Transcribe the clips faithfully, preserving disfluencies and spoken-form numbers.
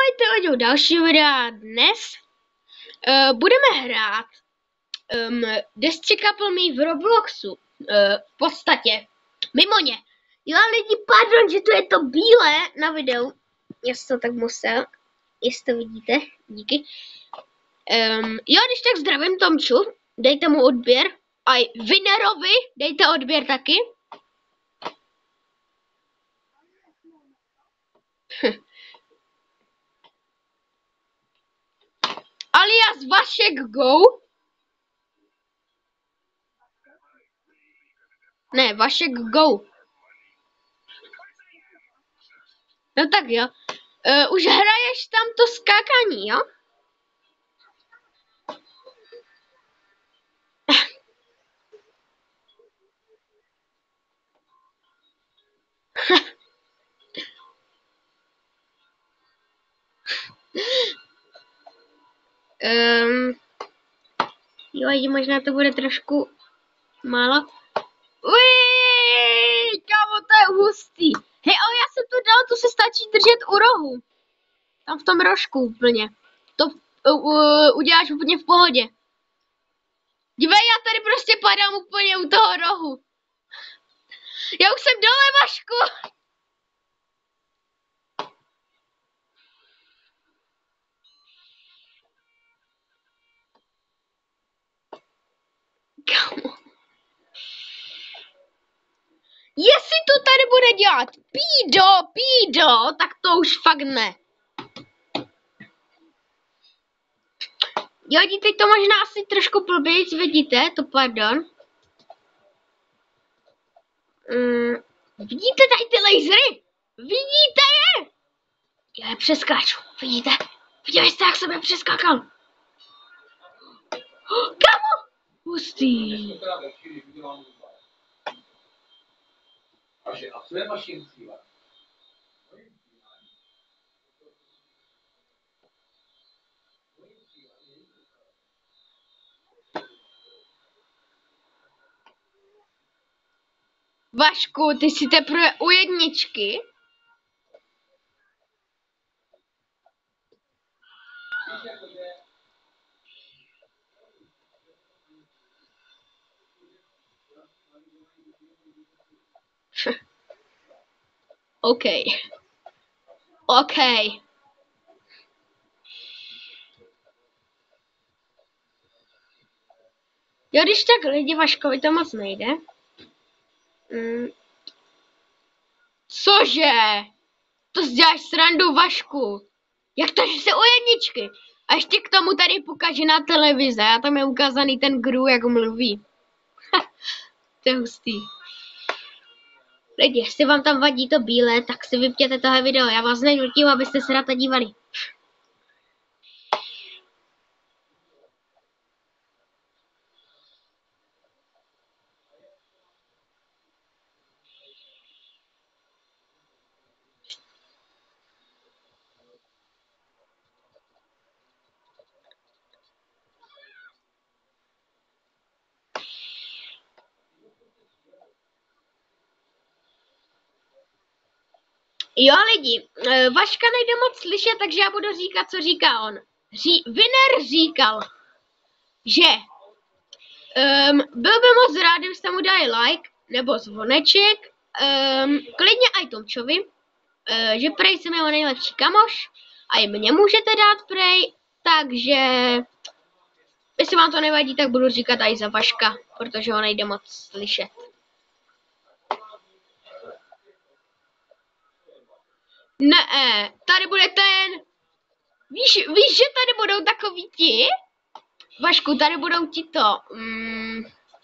Vítejte u dalšího videa. Dnes uh, budeme hrát um, Desce Couple v Robloxu. Uh, v podstatě, mimo ně. Jo lidi, pardon, že tu je to bílé na videu. Já jsem to tak musel, jestli to vidíte, díky. Um, jo, když tak zdravím Tomču, dejte mu odběr. A Winnerovi dejte odběr taky. Alias Vašek Go. Ne, Vašek Go. No tak jo. Uh, už hraješ tam to skákání, jo? um, jo, možná to bude trošku málo. Uiii, kámo, to je hustý. Hej, ale já jsem to dal, to se stačí držet u rohu. Tam v tom rožku úplně. To uh, uh, uděláš úplně v pohodě. Dívej, já tady prostě padám úplně u toho rohu. Já už jsem dole, Vašku. Kámo. Jestli to tady bude dělat pído, pído, tak to už fakt ne. Jo, teď to možná asi trošku blbějc, vidíte, to pardon. Mm, vidíte tady ty lasery? Vidíte je? Já je přeskáču, vidíte? Vidíte, jak jsem je přeskákal. Oh, kamo! Hustý. Vašku, ty jsi teprve u jedničky? OK. OK. Jo, když tak lidi, Vaškovi to moc nejde. Mm. Cože? To děláš srandu, Vašku. Jak to, že jsi u jedničky? A ještě k tomu tady pokaže na televize. A tam je ukázaný ten Gru, jak mluví. To je hustý. Lidi, jestli vám tam vadí to bílé, tak si vypněte tohle video. Já vás nenutím, abyste se na to dívali. Jo lidi, Vaška nejde moc slyšet, takže já budu říkat, co říká on. Ří, Winner říkal, že um, byl by moc rád, kdybyste mu dali like nebo zvoneček, um, klidně i Tomčovi, uh, že prej jsem jeho nejlepší kamoš a i mě můžete dát prej, takže jestli vám to nevadí, tak budu říkat i za Vaška, protože ho nejde moc slyšet. Ne, tady bude ten. Víš, víš, že tady budou takový ti? Vašku, tady budou ti to. Mm,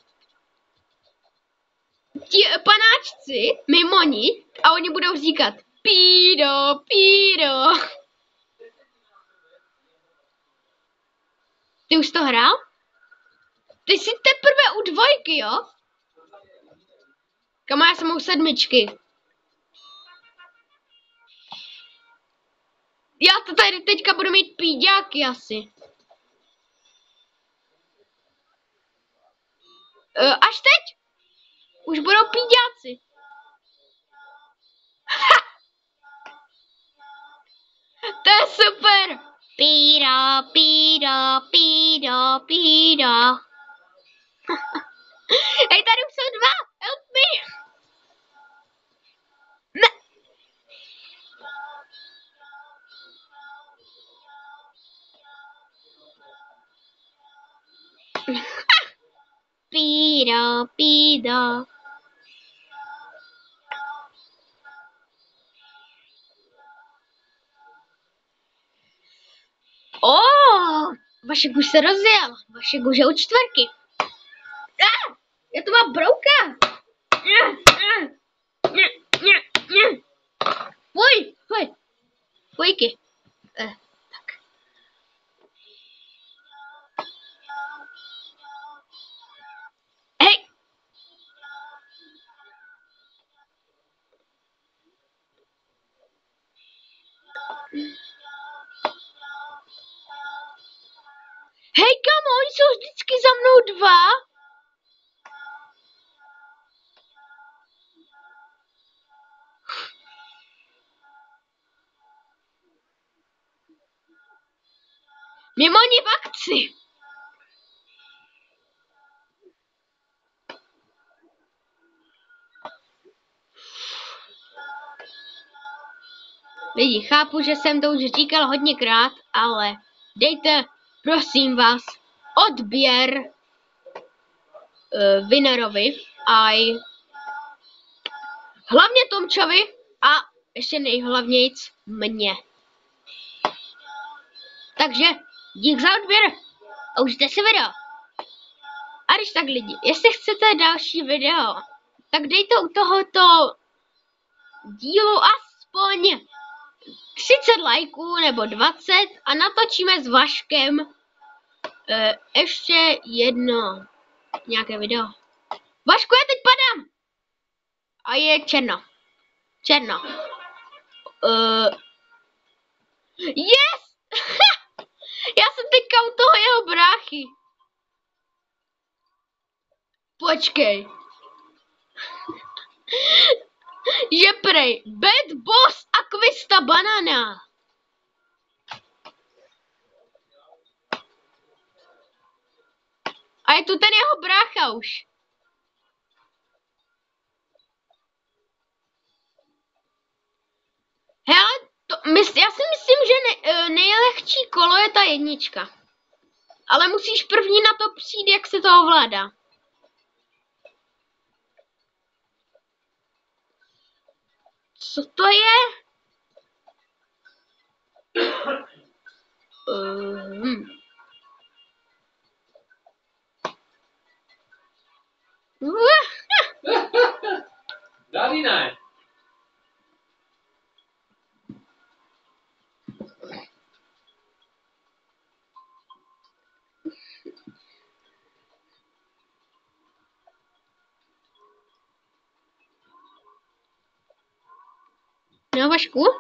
ti panáčci, mimoni, a oni budou říkat pído, pído. Ty už to hrál? Ty jsi teprve u dvojky, jo? Kam já jsem u sedmičky. Já to tady teďka budu mít píďáky asi. Uh, až teď? Už budou píďáci. To je super. Pído, pído, pído, pído. Hej, tady už jsou dva. Help me. Ne. Pído, pído. Oh, Vašek už se rozjel. Vašek už je u čtvrky. Ah, já to mám brouka. Fuj, fuj. Fujky. Eh, tak. Hej. Hej, kamo, oni jsou vždycky za mnou dva. Mimo ní v akci. Lidi, chápu, že jsem to už říkal hodněkrát, ale dejte, prosím vás, odběr uh, Winnerovi a hlavně Tomčovi a ještě nejhlavnějc mně. Takže dík za odběr a užijte si video. A když tak lidi, jestli chcete další video, tak dejte u tohoto dílu aspoň třicet lajků nebo dvacet a natočíme s Vaškem uh, ještě jedno nějaké video. Vašku, já teď padám! A je černo. Černo. Uh, yes! Já jsem teďka u toho jeho bráchy. Počkej. Že prej, Bad Boss Aquista Banana. A je tu ten jeho brácha už. Hele, to, mys, já si myslím, že ne, nejlehčí kolo je ta jednička. Ale musíš první na to přijít, jak se to ovládá. Co to je? Um. Tady ne. No, Vašku? Uh,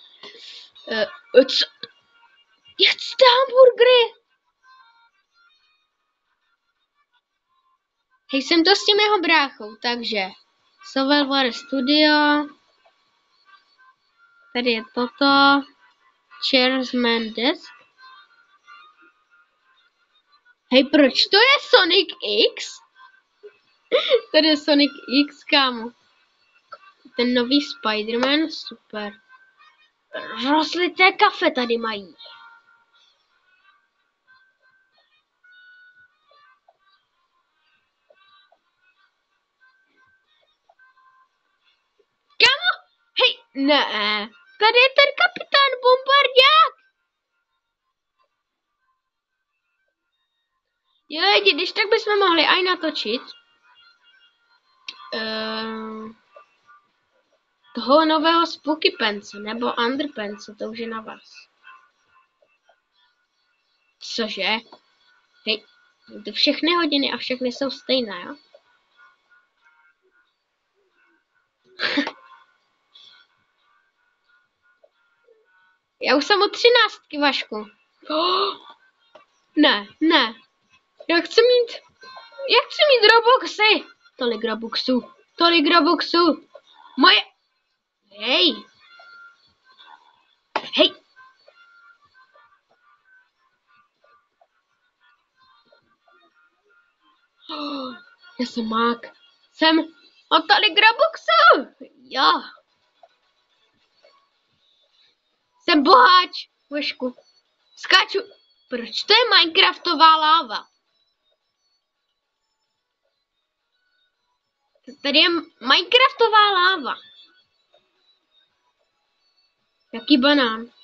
co? Jak chcete hamburgery? Hej, jsem to s tím jeho bráchou, takže Sovelware Studio. Tady je toto. Chairsman Desk. Hej, proč to je Sonic X? Tady je Sonic X, kámo. Ten nový Spider-Man, super. Rozlité kafe tady mají. Kámo, hej, ne. Tady je ten kapitán Bombardák. Jo, lidi, když tak bychom mohli aj natočit. Uh, toho nového Spooky Pence, nebo Underpence, to už je na vás. Cože? Hej, to všechny hodiny a všechny jsou stejné, jo? Já už jsem od třináctky, Vašku. Oh, ne, ne. Já chci mít... Já chci mít Robuxy. Tolik Robuxů. Tolik Robuxů. Moje... Hej. Hej. Já jsem mák. Jsem od tady Graboxu. Jo. Jsem boháč. Vešku. Skáču. Proč to je Minecraftová láva? Tady je Minecraftová láva. Jaký banán?